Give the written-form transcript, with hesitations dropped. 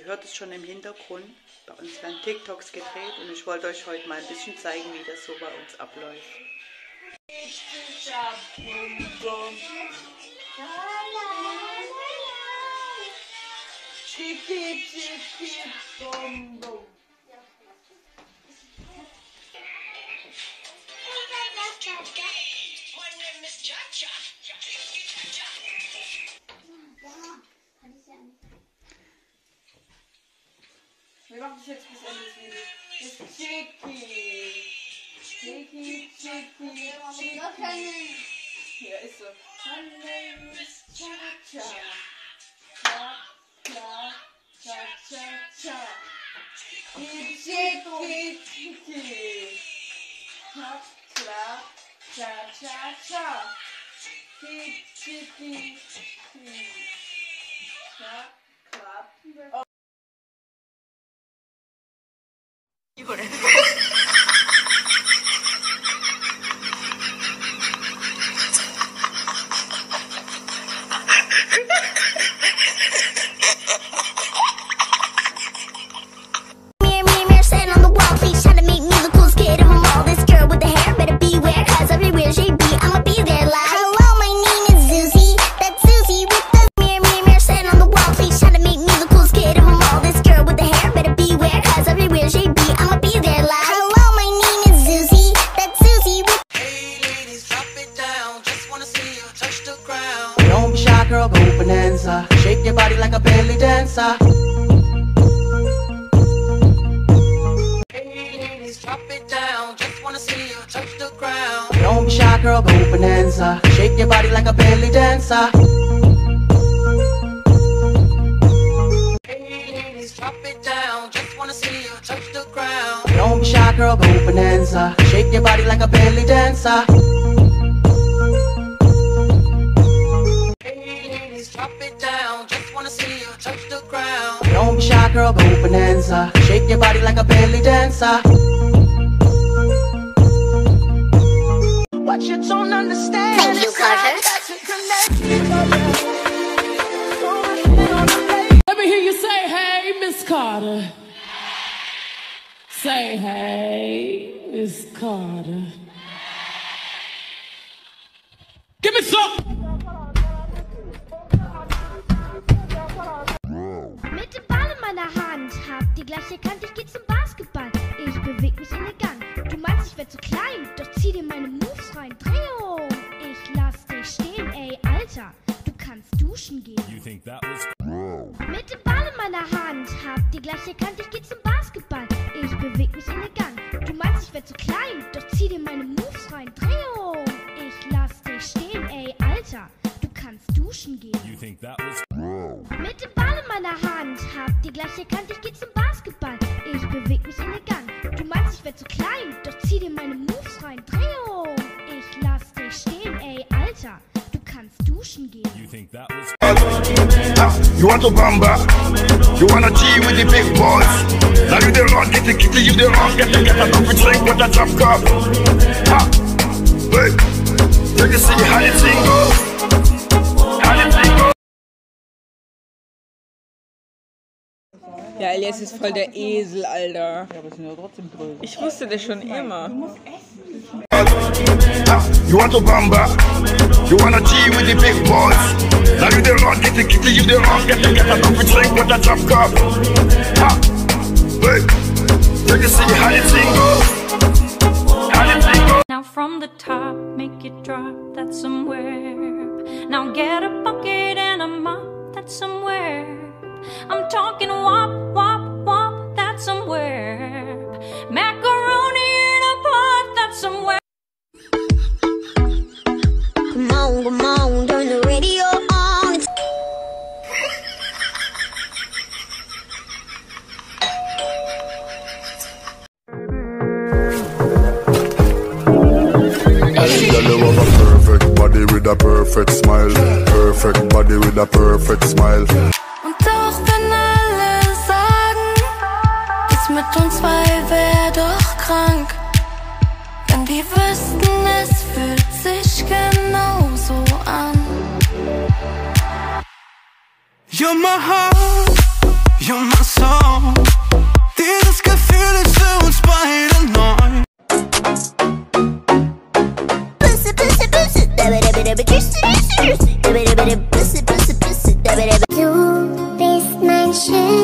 hört es schon im Hintergrund. Bei uns werden TikToks gedreht und ich wollte euch heute mal ein bisschen zeigen, wie das so bei uns abläuft. Wir machen das jetzt bis Ende des Videos. Das ist Chicky. Chicky, Chicky, Chicky. Hier ist so. My name is Cha-Cha. Cha-Cha, Cha-Cha. Chicky, Chicky. Cha-Cha, Cha-Cha. Chicky, Chicky. Cha-Cha. Girl, go bonanza. Shake your body like a belly dancer. Hey ladies, drop it down. Just wanna see you touch the ground. Don't be shy, girl, go bonanza. Shake your body like a belly dancer. Hey ladies, drop it down. Just wanna see you touch the ground. Don't be shy, girl, go bonanza. Shake your body like a belly dancer. Drop it down, just wanna see you touch the ground. Don't be shy, girl, go bonanza. Shake your body like a belly dancer. What you don't understand. Thank you, Carter. Let me hear you say, hey, Miss Carter. Say, hey, Miss Carter. Give me some. Mit dem Ball in meiner Hand, hab die gleich erkannt, ich geh zum Basketball. Ich beweg mich elegant. Du meinst, ich werd zu klein, doch zieh dir meine Moves rein. Dreh um, ich lass dich stehen, ey, Alter, du kannst duschen gehen. Mit dem Ball in meiner Hand, hab die gleich erkannt, ich geh zum Basketball. Ich beweg mich elegant. Du meinst, ich werd zu klein, doch zieh dir meine Moves rein. Dreh um, ich lass dich stehen, ey, Alter, du kannst duschen gehen. Mit dem Ball in meiner Hand, hab die gleich erkannt, ich geh zum Basketball. Ich beweg mich elegant. Du meinst, ich werd zu klein, doch zieh dir meine Moves rein. Dreh um, ich lass dich stehen, ey, Alter, du kannst duschen gehen. You want to bamba? You wanna G with the big boys? Now you the rock, get the kitty, you the rock, get a coffee drink with a drop cup. Ha, hey, take a see how the thing goes. How the thing goes. Ja, Elias ist voll der Esel, Alter. Ja, aber sind ja trotzdem größer. Ich wusste das schon immer. You want to bamba? You wanna G with the big boys? Now you the rock, get the kitty, you the rock, get a coffee drink with a drop cup. Ha, hey, take a see how the thing goes. How the thing goes. Now from the top, make it drop, that's somewhere. Now get a bucket and a mop, that's somewhere. I'm talking wop, wop, wop, that's somewhere. Macaroni in a pot, that's somewhere. Come on, turn the radio on. You have a perfect body with a perfect smile. Perfect body with a perfect smile. Und auch wenn alle sagen, das mit uns zwei wär doch krank. Wenn die wüssten, es fühlt sich genauso an. You're my heart, You're my soul. Dieses Gefühl ist für uns beide neu. Du bist mein Schön.